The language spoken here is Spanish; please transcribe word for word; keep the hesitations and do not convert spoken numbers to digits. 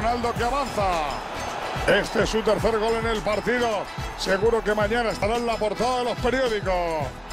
Ronaldo que avanza. Este es su tercer gol en el partido. Seguro que mañana estará en la portada de los periódicos.